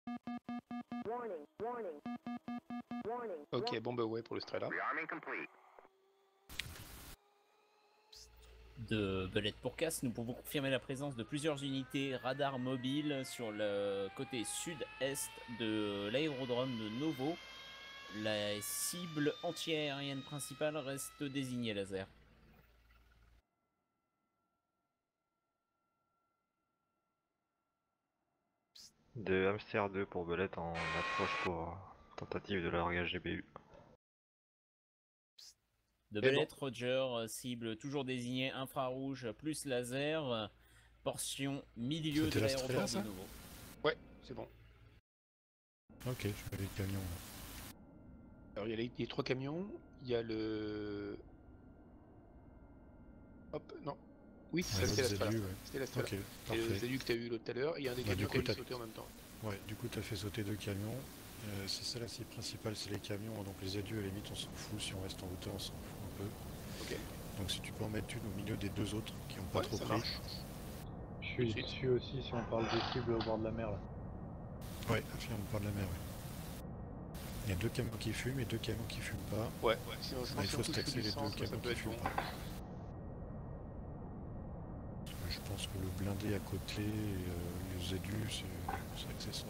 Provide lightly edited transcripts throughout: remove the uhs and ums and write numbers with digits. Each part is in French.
Ok, bon bah ouais pour le Strela. De Belette pour Casse, nous pouvons confirmer la présence de plusieurs unités radar mobiles sur le côté sud-est de l'aérodrome de Novo. La cible anti-aérienne principale reste désignée laser. De Hamster 2 pour Belette en approche pour tentative de largage GBU. De Et Belette, Roger, cible toujours désignée infrarouge plus laser, portion milieu C'était de la l'aéroport Strela, de ça Novo. Ouais, c'est bon. Ok, je fais les camions là. Alors il y a les 3 camions, il y a le... Hop, non. Oui, c'est Ouais, ça, c'était la l'autre Strela. ZU, ouais. C'était la Strela. Ok, C'est le parfait. ZU que t'as eu l'autre tout à l'heure, et il y a un des Bah, camions du qui a coup, mis t'as- sauter en même temps. Ouais, du coup, t'as fait sauter 2 camions. C'est ça la cible principale, c'est les camions. Donc les ZU, à la limite, on s'en fout. Si on reste en hauteur, on s'en fout un peu. Ok, Donc si tu peux en mettre une au milieu des 2 autres qui ont pas ouais, trop ça pris. marche. Je Tout de suis suite. dessus aussi si on parle des cibles au bord de la mer là. Ouais, affirme pas de la mer, ouais. Il y a 2 camions qui fument et 2 camions qui fument pas. Ouais, sinon je Il pense faut surtout se que je fais taxer du les 2 centre, ça camions peut qui être fument bon. pas. Je pense que le blindé à côté et le ZU, c'est accessoire.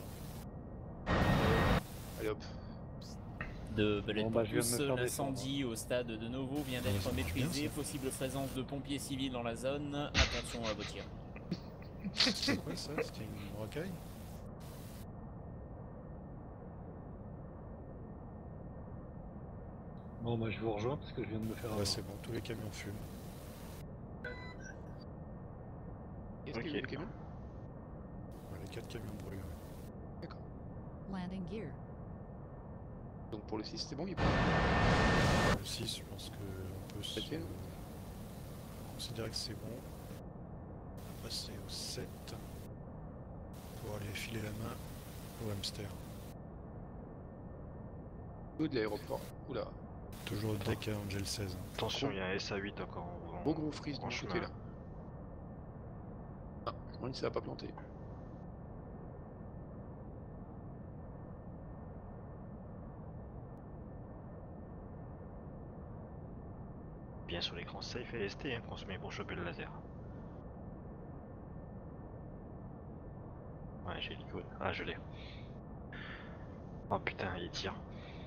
Allez hop. De Belette Bon, pour bah, je viens de tous, me faire l'incendie au stade de Novo vient Ouais, d'être ça marche maîtrisé. bien, ça. Possible présence de pompiers civils dans la zone. Attention à vos tirs. C'était quoi ça? C'était une rocaille? Bon bah je vous rejoins parce que je viens de me faire Ouais, avoir. c'est bon, tous les camions fument. Est-ce qu'il y a eu les camions? Ouais, les 4 camions brûlent. Ouais. D'accord. Landing gear. Donc pour le 6, c'est bon, il est pas... Le 6, je pense qu'on peut se Passer, non considérer que c'est bon. On va passer au 7 pour aller filer la main au hamster. de l'aéroport. Oula, Toujours le deck à Angel 16. Attention, il y a un SA8 encore en beau gros freeze de mon chemin. côté là. Ah, je me demande si ça va pas planter. Bien sur l'écran safe et ST hein, qu'on se met pour choper le laser. Ouais, j'ai l'icône. Ah, je l'ai. Oh putain, il tire.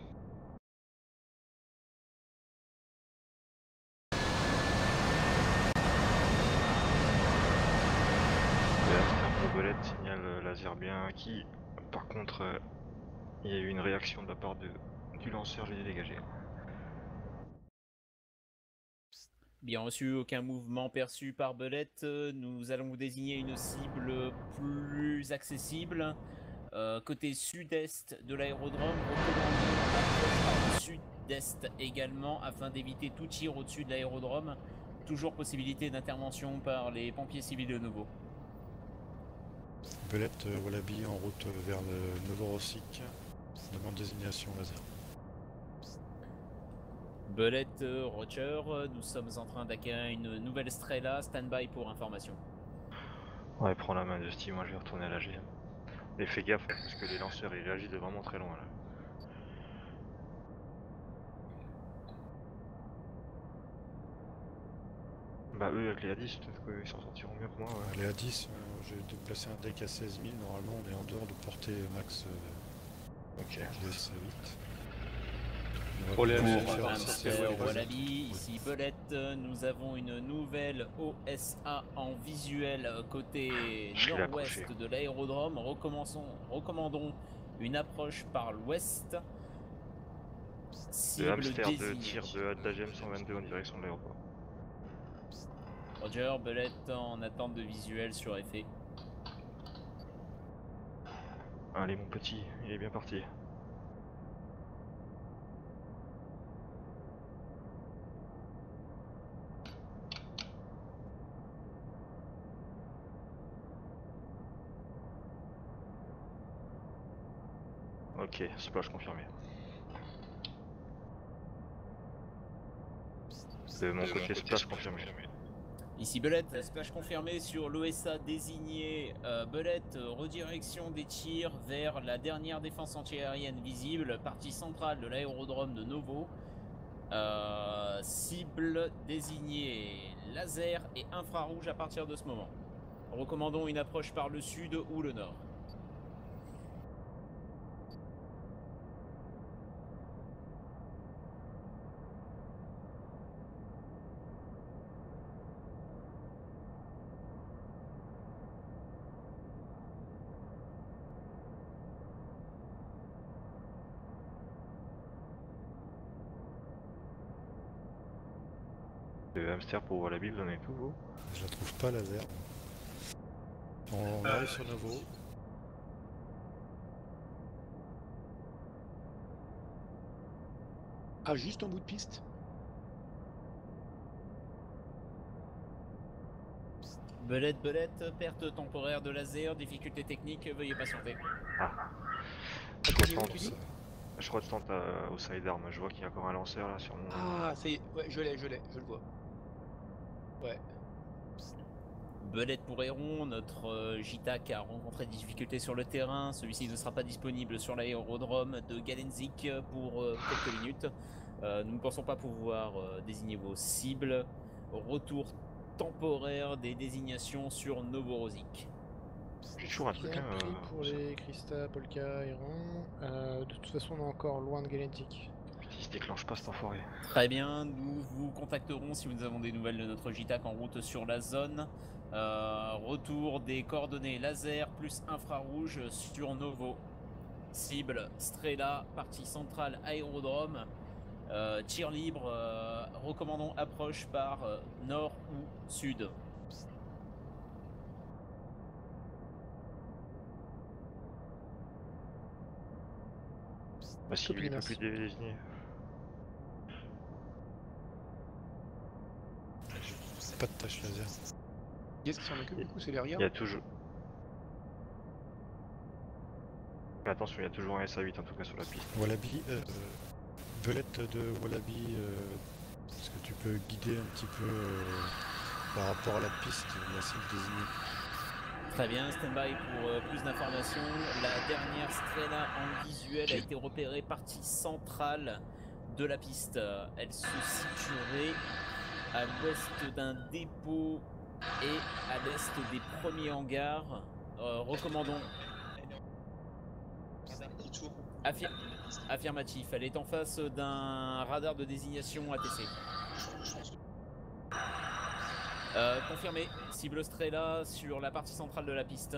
Le Belette signale laser bien acquis. Par contre, il y a eu une réaction de la part du lanceur, je l'ai dégagé. Bien reçu, aucun mouvement perçu par Belette. Nous allons vous désigner une cible plus accessible. Côté sud-est de l'aérodrome, recommandons approche par le sud-est également afin d'éviter tout tir au-dessus de l'aérodrome. Toujours possibilité d'intervention par les pompiers civils de Novo. Belette Wallaby en route vers le Novorossiysk. Demande désignation laser. Belette, Roger, nous sommes en train d'acquérir une nouvelle Strela, stand-by pour information. Ouais, prends la main de Steve, moi je vais retourner à la GM. Et fais gaffe, parce que les lanceurs ils réagissent de vraiment très loin là. Bah eux avec les A10, peut-être qu'ils s'en sortiront mieux que moi, ouais. Allez à 10, j'ai déplacé un deck à 16 000. Normalement, on est en dehors de portée max Ok. du SA8. Pour les Pour Hamster ouais, Wallaby, ici Belette, nous avons une nouvelle OSA en visuel côté Je l'ai nord-ouest approché. de l'aérodrome. Recommandons une approche par l'ouest. Le Cible hamster de désignée. tir de la GM 122 en direction de l'aéroport. Roger, Belette en attente de visuel sur effet. Allez mon petit, il est bien parti. Ok, splash confirmé. De mon côté, splash confirmé. Ici Belette, splash confirmé sur l'OSA désigné. Belette, redirection des tirs vers la dernière défense antiaérienne visible, partie centrale de l'aérodrome de Novo. Cible désignée laser et infrarouge à partir de ce moment. Recommandons une approche par le sud ou le nord. Le hamster pour Wallaby, vous en avez tout vous? Je la trouve pas laser. On arrive sur Novo. Ah, juste en bout de piste. Belette, perte temporaire de laser, difficulté technique, veuillez patienter. Ah. Je retente, je retente au sidearm, je vois qu'il y a encore un lanceur là sur mon... Ah, ça y est, ouais, je le vois. Ouais. Belette pour Héron, notre JTAC a rencontré des difficultés sur le terrain. Celui-ci ne sera pas disponible sur l'aérodrome de Galenzik pour quelques minutes. Nous ne pensons pas pouvoir désigner vos cibles. Retour temporaire des désignations sur Novorossiysk. J'ai toujours un truc Bien hein, pris pour les Krista, Polka, Héron. De toute façon, on est encore loin de Galenzik. Putain, il se déclenche pas cet enfoiré. Très bien, nous vous contacterons si nous avons des nouvelles de notre JTAC en route sur la zone. Retour des coordonnées laser plus infrarouge sur Novo. Cible Strela, partie centrale aérodrome. Tir libre, recommandons approche par nord ou sud. Bah si lui il peut plus désigner. Pas de tâche laser. Qu'est-ce qui s'en occupe du coup? C'est Il l'arrière? y a toujours... Mais attention, il y a toujours un SA8 en tout cas sur la piste. Wallaby, Belette de Wallaby, est-ce que tu peux guider un petit peu par rapport à la piste, la cible désignée? Très bien, stand-by pour plus d'informations. La dernière Strela en visuel a été repérée partie centrale de la piste. Elle se situerait à l'ouest d'un dépôt et à l'est des premiers hangars. Recommandons. Affirmatif, elle est en face d'un radar de désignation ATC. Confirmé, cible Strela sur la partie centrale de la piste.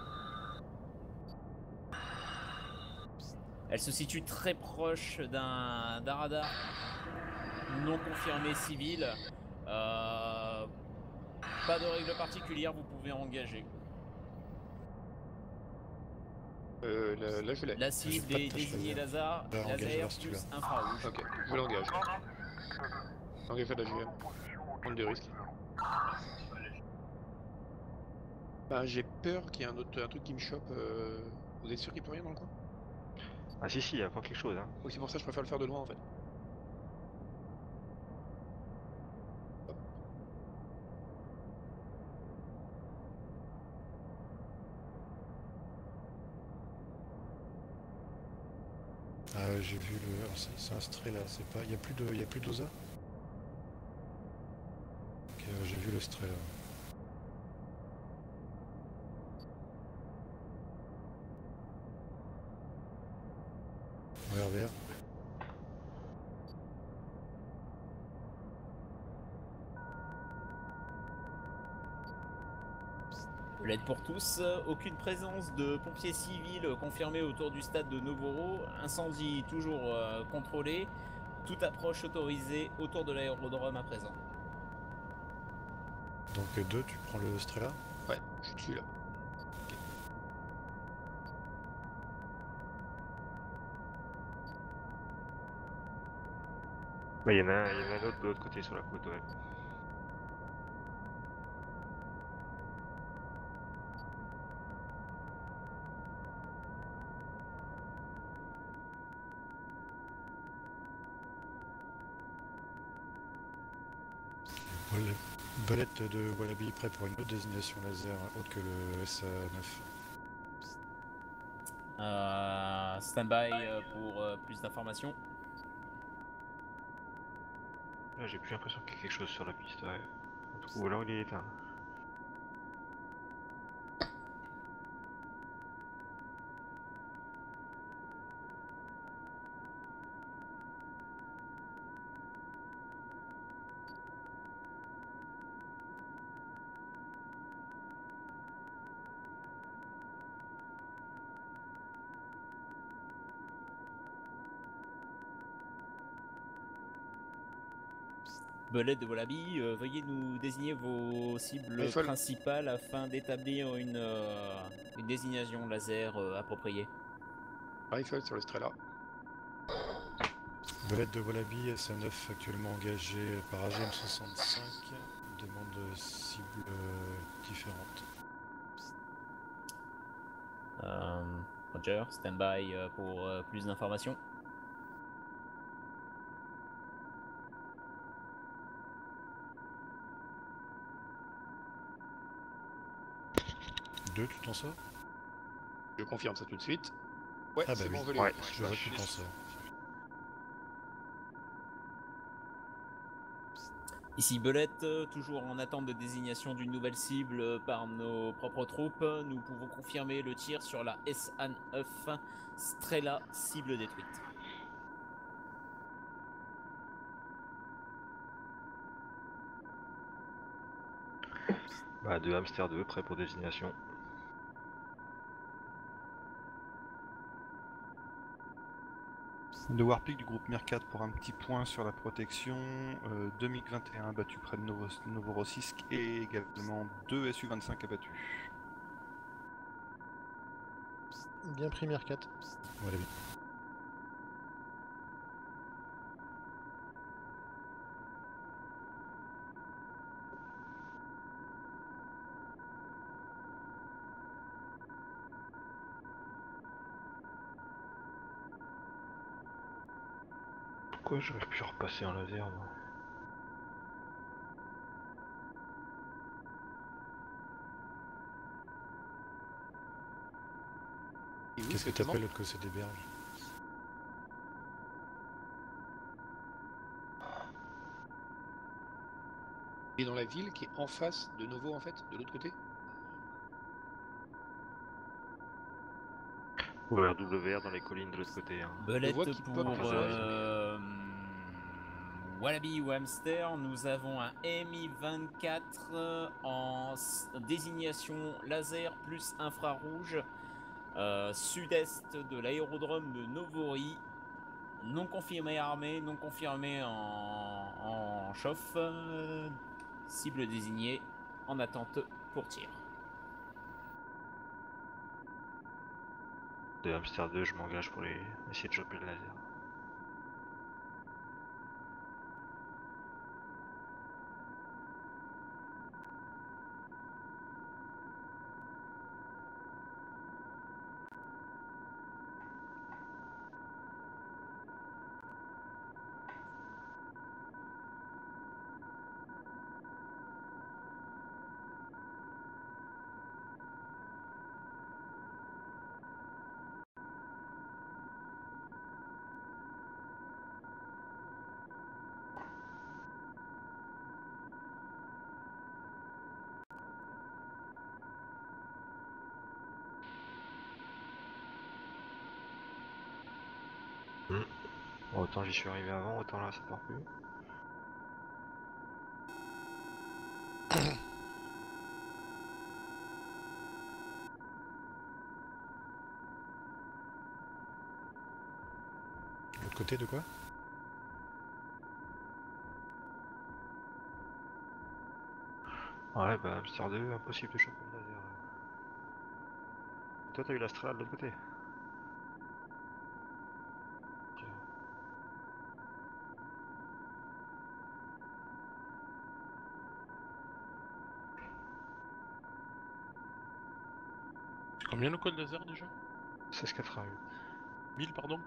Elle se situe très proche d'un radar non confirmé civil. Pas de règle particulière, vous pouvez engager. Là je l'ai. La cible pas de est tâche désignée laser. Engage laser si tu plus l'as. infrarouge. Ok, je l'engage. Engage à la GM. Prendre des risques. Bah j'ai peur qu'il y ait un truc qui me chope. Vous êtes sûr qu'il peut rien dans le coin? Ah si, il y a pas quelque chose hein. Oui, c'est pour ça que je préfère le faire de loin en fait. Ah, j'ai vu le. alors, c'est un Strela, c'est pas. Il y a plus d'OSA? Ok, j'ai vu le Strela. RVR. L'aide pour tous, aucune présence de pompiers civils confirmée autour du stade de Novoro, incendie toujours contrôlé, toute approche autorisée autour de l'aérodrome à présent. Donc 2, tu prends le Strela? Ouais, je suis dessus là. Bah il y en a un autre de l'autre côté sur la côte, ouais. Voilà. Belette de Wallaby prêt pour une autre désignation laser autre que le SA9. Stand-by pour plus d'informations. Là, j'ai plus l'impression qu'il y a quelque chose sur la piste, ouais. Ou alors il est éteint. Belette de Wallaby, veuillez nous désigner vos cibles Rifle. principales afin d'établir une désignation laser appropriée. Rifle sur le Strela. Belette de Wallaby, SA9 actuellement engagé par AGM65. Demande cible différente. Roger, stand-by pour plus d'informations. Deux, tu t'en sors? Je confirme ça tout de suite. Ouais, Ah bah c'est oui. bon, volé. Ouais. Je vois que tu t'en sors. Ici Belette, toujours en attente de désignation d'une nouvelle cible par nos propres troupes. Nous pouvons confirmer le tir sur la SA9 Strela, cible détruite. Bah, de Hamster 2, prêt pour désignation. De Warpig du groupe Mercat pour un petit point sur la protection. 2021 abattu près de Novorossiysk et également 2 Su-25 abattus. Bien pris, Mercat. Wallaby. Pourquoi j'aurais pu repasser en laser, moi? Et où Qu'est-ce que exactement t'appelles l'autre côté des berges? Il est dans la ville qui est en face de Novo en fait, de l'autre côté. Ouais, WR dans les collines de l'autre côté. Hein. vois Belette qu'il pour pop en face de la ville. Wallaby ou Hamster, nous avons un Mi-24 en désignation laser plus infrarouge sud-est de l'aérodrome de Novory. Non confirmé armé, non confirmé en chauffe. Cible désignée en attente pour tir. De Hamster 2, je m'engage pour essayer de choper le laser. Autant j'y suis arrivé avant, autant là ça part plus. L'autre côté de quoi? Ouais, bah Hamster 2, impossible de choper le laser. Toi t'as eu l'Astral de l'autre côté. Ok. Combien le code laser déjà? 1688. 1000 pardon?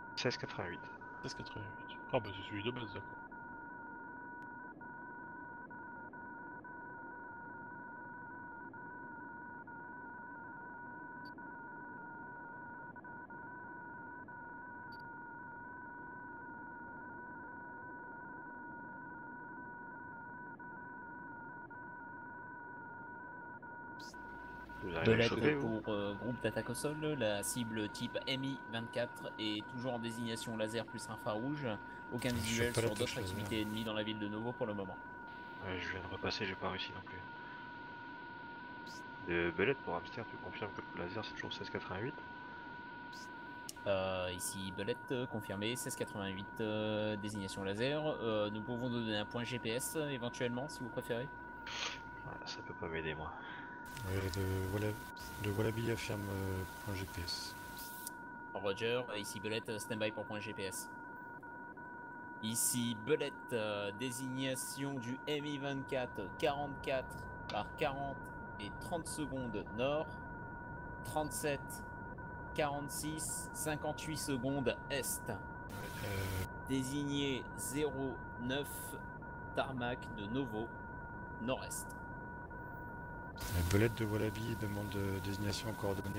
1688. 1688. Ah bah c'est celui de base, d'accord. Vous avez rien Belette chopé, vous pour groupe d'attaque au sol, la cible type MI-24 est toujours en désignation laser plus infrarouge. Aucun Je visuel chope pas la sur touche d'autres laser. activités ennemies dans la ville de Novo pour le moment. Ouais, je viens de repasser, j'ai pas réussi non plus. De Belette pour Hamster, tu confirmes que le laser c'est toujours 1688? Ici Belette, confirmé, 1688, désignation laser. Nous pouvons donner un point GPS éventuellement si vous préférez. Ouais, ça peut pas m'aider moi. Ouais, le Wallaby affirme point GPS. Roger, ici Belette, standby pour point GPS. Ici Belette, désignation du MI-24, 44 par 40 et 30 secondes nord, 37, 46, 58 secondes est. Désigné 09, tarmac de Novo, nord-est. Belette de Wallaby demande désignation en coordonnées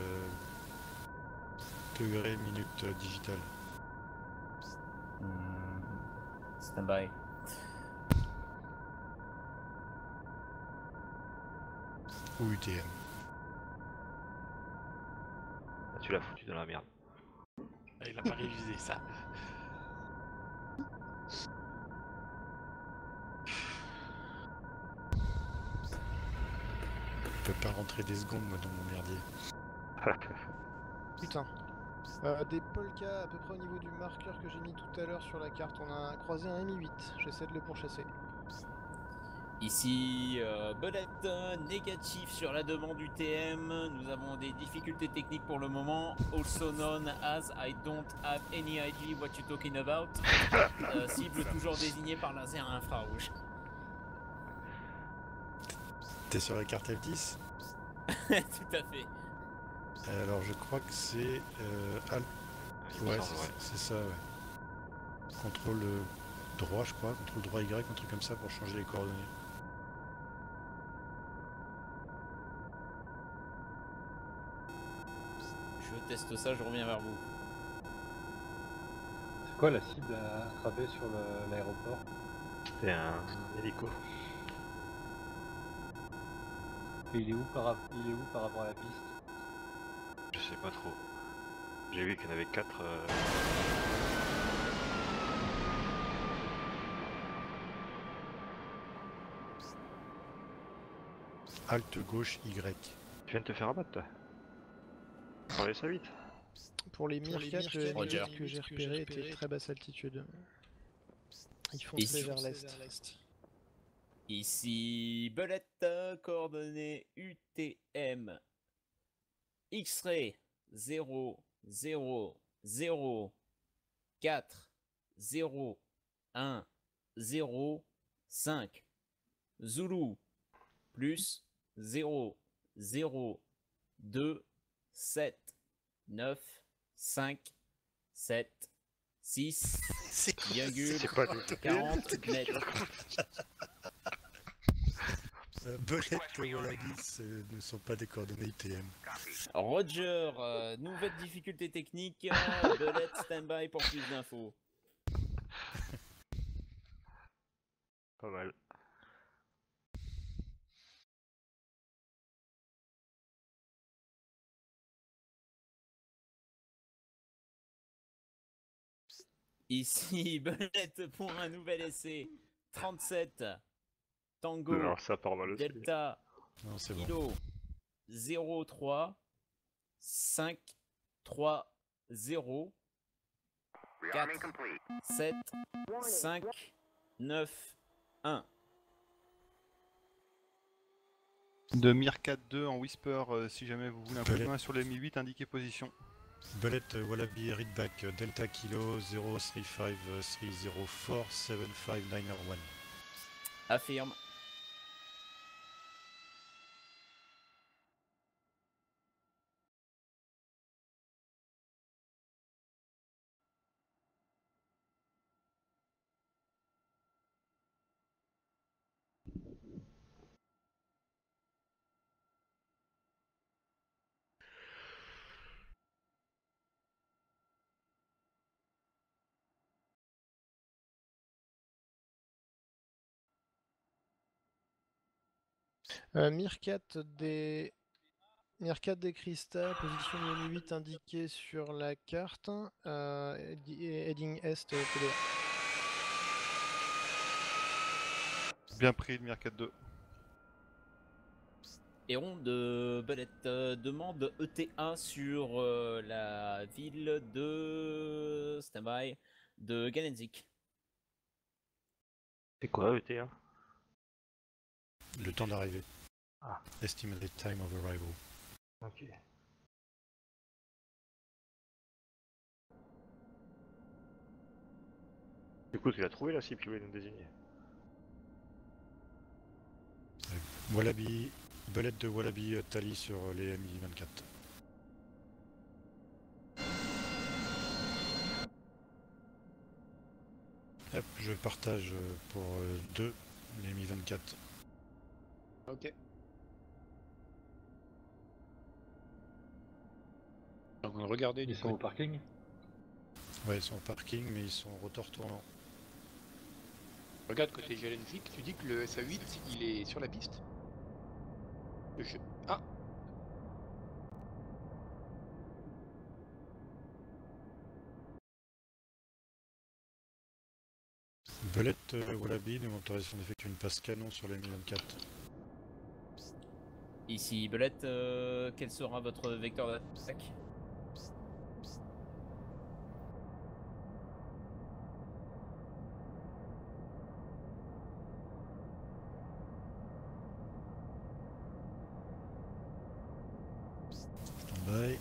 degré, minute digitale. Standby. Ou UTM. Ah, tu l'as foutu dans la merde. Ah, il a pas révisé ça. Je peux pas rentrer des secondes moi dans mon merdier. Putain. Des polkas à peu près au niveau du marqueur que j'ai mis tout à l'heure sur la carte. On a croisé un Mi-8. J'essaie de le pourchasser. Ici Belette, négatif sur la demande UTM. Nous avons des difficultés techniques pour le moment. Also known as I don't have any idea what you're talking about. Cible toujours désignée par laser infrarouge. T'es sur la carte F10? Tout à fait. Alors je crois que c'est Alt. Il me Ouais, semble, ouais. c'est ça, ouais. Contrôle droit, je crois. Contrôle droit Y, un truc comme ça pour changer les coordonnées. Je teste ça, je reviens vers vous. C'est quoi la cible à attraper sur l'aéroport? C'était un hélico. Et il est où par rapport à la piste? Je sais pas trop. J'ai vu qu'il y en avait 4. Alt gauche Y. Tu viens de te faire abattre toi. Parlez ça vite. Pour les Mir-4, le Roger. Mi-8 que j'ai repéré était très basse altitude. Ils font Ici. vers l'est. Ici Belette, coordonnées UTM. X-ray 0, 0, 0, 4, 0, 1, 0, 5. Zulu plus 0, 0, 2, 7, 9, 5, 7, 6, virgule, C'est pas du 40 net. Belette et Wallaby ne sont pas des coordonnées ITM. Roger, nouvelle difficulté technique, Belette standby pour plus d'infos. Pas mal. Ici, Belette pour un nouvel essai. 37, Tango, Alors ça part mal aussi. Delta, Non, c'est bon. Kilo, 03, 5, 3, 0, 4, 7, 5, 9, 1. De Mir 4-2 en Whisper, si jamais vous voulez un coup de Belette. main sur les Mi-8, indiquez position. Belette Wallaby Readback Delta Kilo 035 304 75901. Affirme. Mir-4 des Mercat des Cristal, position du Mi-8 indiquée sur la carte. Heading Est, TDA. Bien pris, Mirkat 2. Héron de Belette demande ETA sur la ville de Standby de Galenzik. C'est quoi ETA? Le temps d'arriver. Ah. Estimated time of arrival. Ok. Du coup, tu l'as trouvé la cible qui voulait nous désigner? Wallaby, belette de Wallaby Tali sur les Mi-24. Hop, je partage pour 2 les Mi-24. Ok. Donc regardez Ils du sont au côté. parking. Ouais, ils sont au parking, mais ils sont rotor tournant. Regarde côté Galenzik, tu dis que le SA8 il est sur la piste. Ah. Belette Wallaby, nous autorisation d'effectuer une passe canon sur les Mi-24. Ici Belette, quel sera votre vecteur d'attaque? Standby.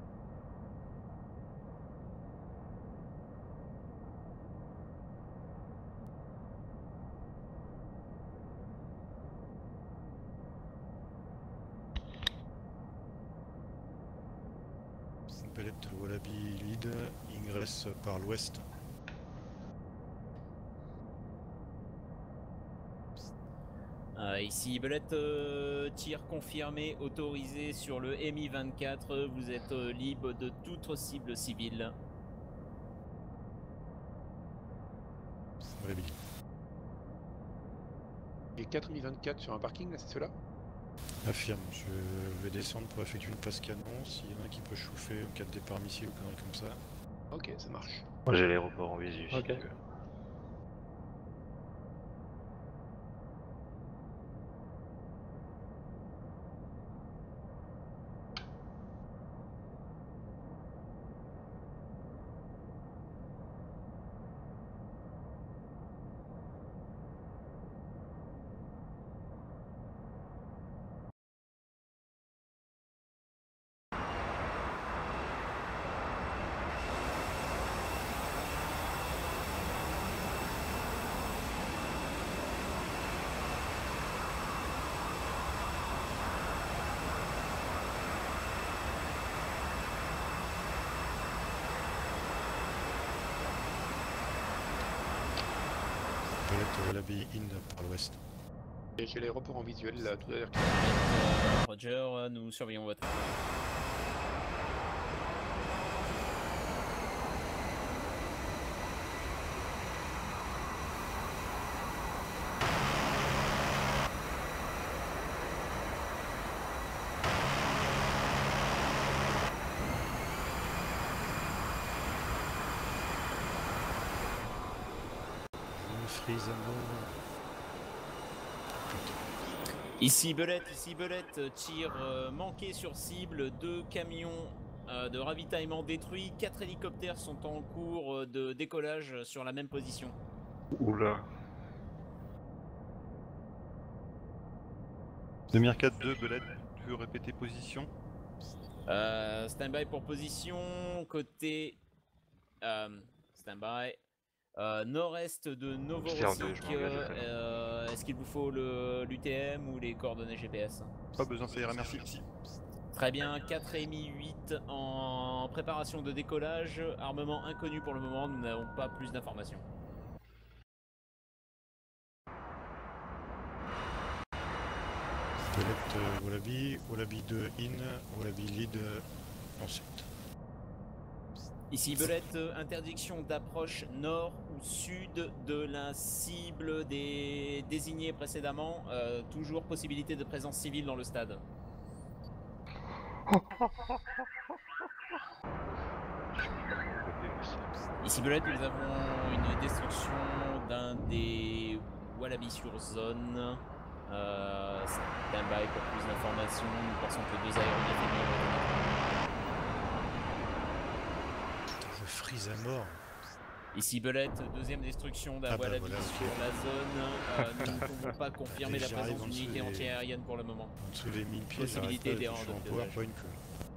Belette Wallaby lead, ingresse par l'ouest. Ici Belette, tir confirmé, autorisé sur le Mi-24, vous êtes libre de toute cible civile. Wallaby. Et 4 Mi-24 sur un parking là, c'est cela? Affirme, je vais descendre pour effectuer une passe canon. S'il y en a un qui peut chauffer en cas de départ missile ou conneries comme ça. Ok, ça marche. Moi j'ai l'aéroport en visu si Ok. tu veux. Belette Wallaby in par l'ouest. Et j'ai l'aéroport en visuel là tout à l'heure. Roger, nous surveillons votre. Freeze à mort. Ici Belette, tir manqué sur cible, 2 camions de ravitaillement détruits, 4 hélicoptères sont en cours de décollage sur la même position. Oula. De Mirkat 2, Belette, tu veux répéter position? Standby pour position, côté standby. Nord-est de Novorossiysk, je m'engage à faire. est-ce qu'il vous faut l'UTM ou les coordonnées GPS? Pas besoin, ça ira, merci. Très bien, 4 et Mi 8 en préparation de décollage, armement inconnu pour le moment, nous n'avons pas plus d'informations. Belette Wallaby, Wallaby 2 in, Wallaby lead ensuite. Ici Belette, interdiction d'approche nord ou sud de la cible des désignés précédemment, toujours possibilité de présence civile dans le stade. Ici Belette, nous avons une destruction d'un des Wallabies sur zone. Stand-by pour plus d'informations. Nous pensons que 2 aéronefs ennemis. Je frise à mort. Ici Belette, deuxième destruction d'un Ah bah Wallaby voilà, sur la zone. Nous ne pouvons pas confirmer la J'y arrive présence en dessous d'unités des- anti-aériennes pour le moment. En dessous des 1000 pieds, j'arrive Possibilité pas, je d'erreur suis de en pilotage. PowerPoint. Quoi.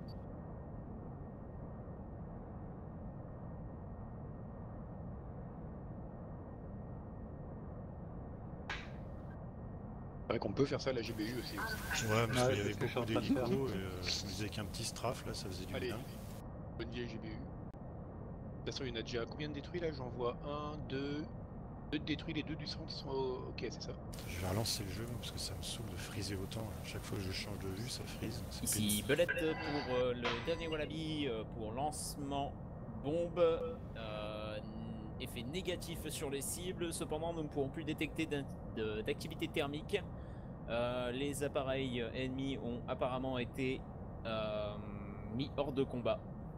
C'est vrai qu'on peut faire ça à la GBU aussi. Ouais, parce Ouais, qu'il y avait c'est ce que je suis beaucoup en train de faire. d'hélicos et je me disais qu'un petit strafe là, ça faisait du Allez, bien. bonne vieille GBU. De toute façon, il y en a déjà combien de détruits là? J'en vois 1, 2. 2 de détruits, les 2 du centre sont ok, c'est ça. Je vais relancer le jeu parce que ça me saoule de friser autant. À chaque fois que je change de vue, ça frise. C'est Ici Belette pour le dernier Wallaby pour lancement bombe. Effet négatif sur les cibles, cependant nous ne pourrons plus détecter d'activité thermique. Les appareils ennemis ont apparemment été mis hors de combat.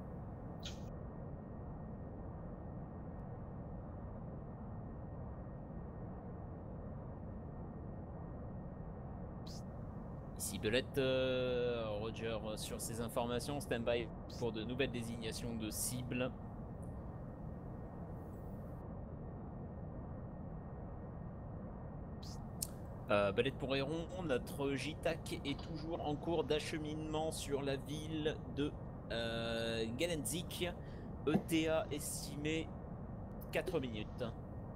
Ici Belette, Roger sur ces informations, stand-by pour de nouvelles désignations de cibles. Belette pour Héron, notre JTAC est toujours en cours d'acheminement sur la ville de Galenzik. ETA estimé 4 minutes.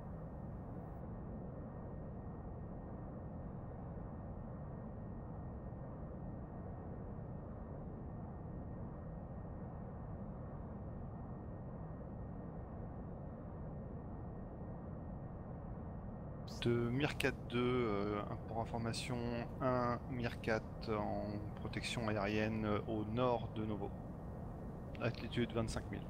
De Mirkat 2, pour information, un Mirkat en protection aérienne au nord de Novo. Altitude 25 000.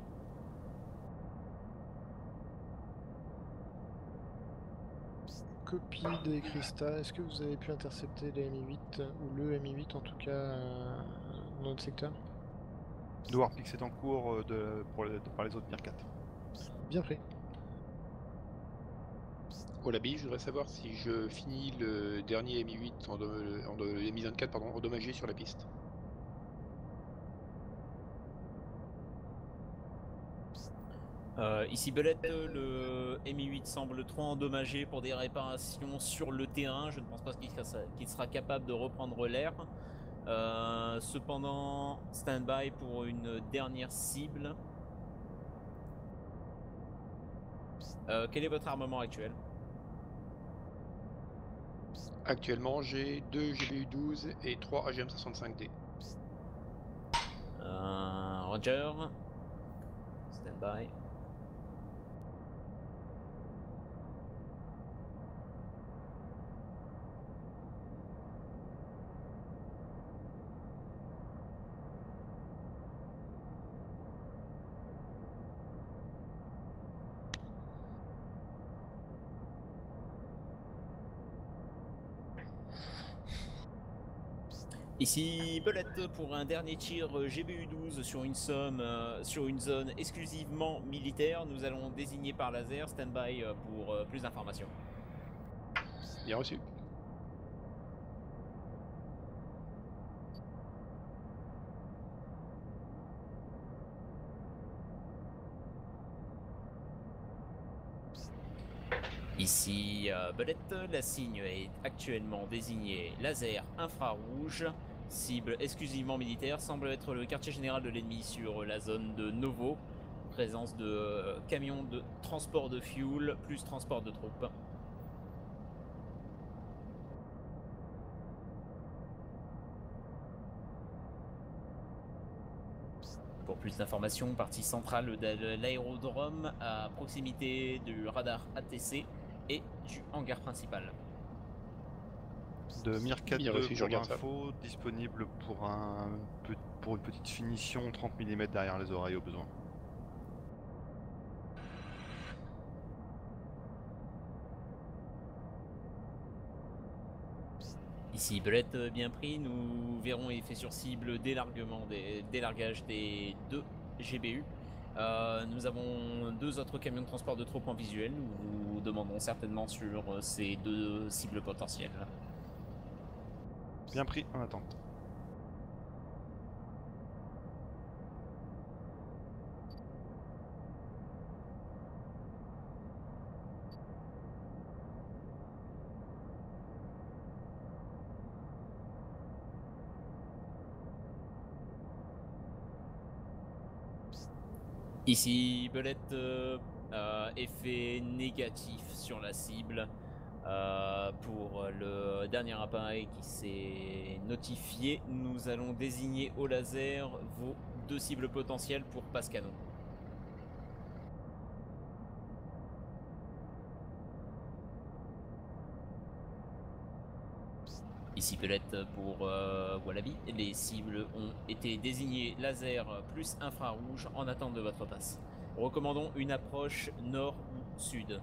Copie des Crista, est-ce que vous avez pu intercepter les Mi-8 ou le Mi-8 en tout cas dans notre secteur? De Warpix est en cours par les autres Mirkat. Bien pris. Wallaby, je voudrais savoir si je finis le dernier Mi-8 Mi-24 pardon, endommagé sur la piste. Ici Belette, le Mi-8 semble trop endommagé pour des réparations sur le terrain. Je ne pense pas qu'il sera capable de reprendre l'air. Cependant, stand-by pour une dernière cible. Quel est votre armement actuel? Actuellement, j'ai 2 GBU-12 et 3 AGM-65D. Roger. Stand-by. Ici Belette pour un dernier tir GBU-12 sur une zone exclusivement militaire. Nous allons désigner par laser. Stand-by pour plus d'informations. Bien reçu. Ici Belette, la cible est actuellement désignée laser infrarouge. Cible exclusivement militaire, semble être le quartier général de l'ennemi sur la zone de Novo. Présence de camions de transport de fuel plus transport de troupes. Pour plus d'informations, partie centrale de l'aérodrome à proximité du radar ATC et du hangar principal. De Mirkat Bien 2 reçu, je pour regarde ça. info, disponible pour une petite finition 30 mm derrière les oreilles au besoin. Ici Belette, bien pris, nous verrons effet sur cible délargage des 2 GBU. Nous avons 2 autres camions de transport de troupes en visuel, nous vous demanderons certainement sur ces 2 cibles potentielles. Bien pris, en attente. Ici Belette, effet négatif sur la cible. Pour le dernier appareil qui s'est notifié, nous allons désigner au laser vos 2 cibles potentielles pour passe-canon. Ici Pelette pour Wallaby, les cibles ont été désignées laser plus infrarouge en attente de votre passe. Recommandons une approche nord ou sud.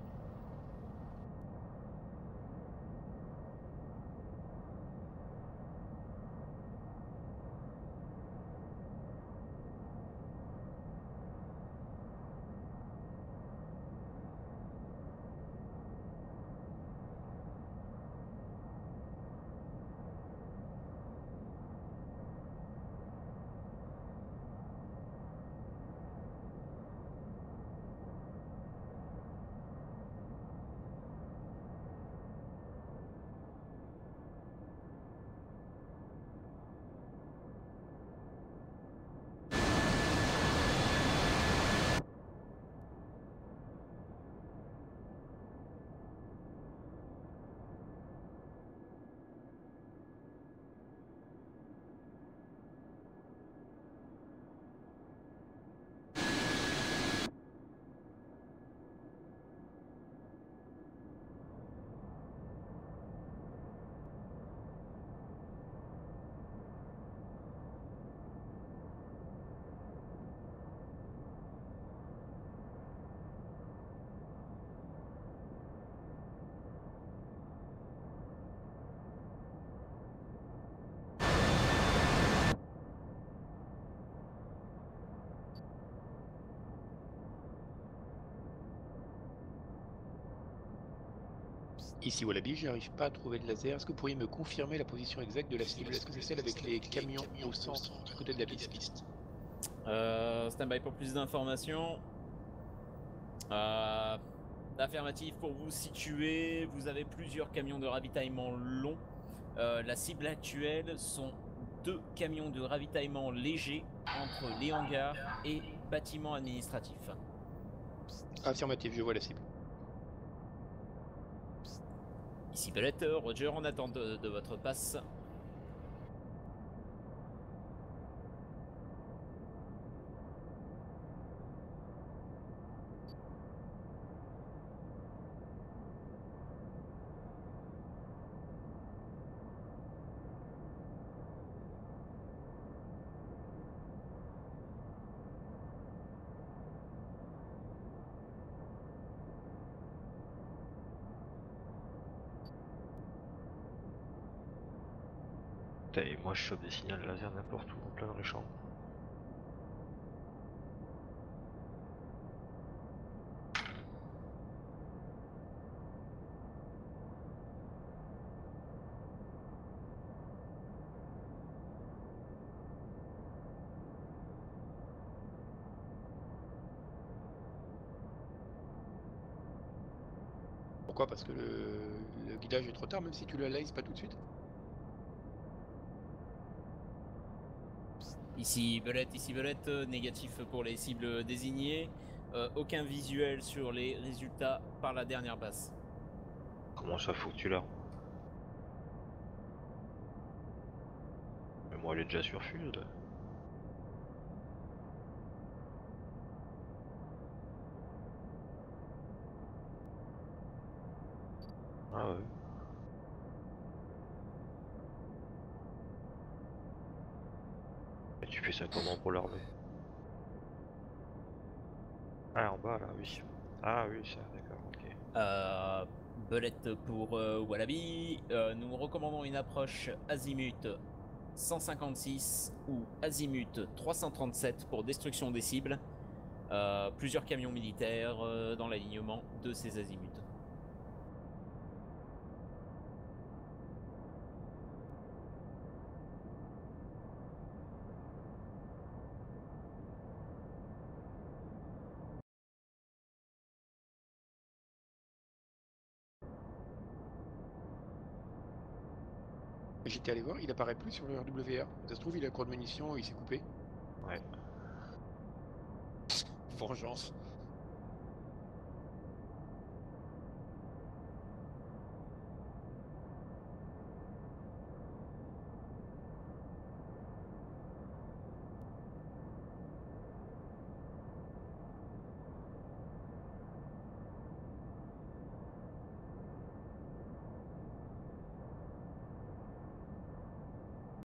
Ici Wallaby, j'arrive pas à trouver de laser. Est-ce que vous pourriez me confirmer la position exacte de la cible? Est-ce que c'est celle avec les camions au centre, à côté de la piste? Stand-by pour plus d'informations. Affirmative pour vous situer. Vous avez plusieurs camions de ravitaillement longs. La cible actuelle sont 2 camions de ravitaillement légers entre les hangars et bâtiments administratifs. Affirmative, je vois la cible. Ici Belette, Roger, en attente de votre passe. Putain, et moi je chope des signaux laser n'importe où, en plein dans les champs. Pourquoi? Parce que le guidage est trop tard, même si tu le laisses pas tout de suite? Ici Belette, négatif pour les cibles désignées. Aucun visuel sur les résultats par la dernière base. Comment ça, faut que tu l'as? Mais moi elle est déjà sur Fuse là. Ah ouais. Et tu fais ça comment pour l'armée? Ah en bas là, oui. Ah oui, ça, d'accord, ok. Belette pour Wallaby. Nous recommandons une approche azimut 156 ou azimut 337 pour destruction des cibles. Plusieurs camions militaires dans l'alignement de ces azimuts. J'étais allé voir, il apparaît plus sur le RWR. Ça se trouve, il a cours de munitions, il s'est coupé. Ouais. Vengeance.